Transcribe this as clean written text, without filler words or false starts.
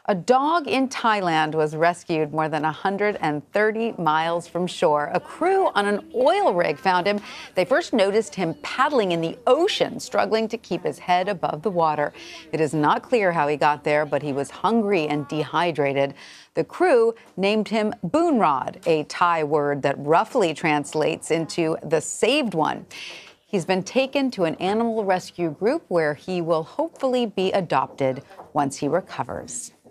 A dog in Thailand was rescued more than 130 miles from shore. A crew on an oil rig found him. They first noticed him paddling in the ocean, struggling to keep his head above the water. It is not clear how he got there, but he was hungry and dehydrated. The crew named him Boonrod, a Thai word that roughly translates into the saved one. He's been taken to an animal rescue group where he will hopefully be adopted once he recovers.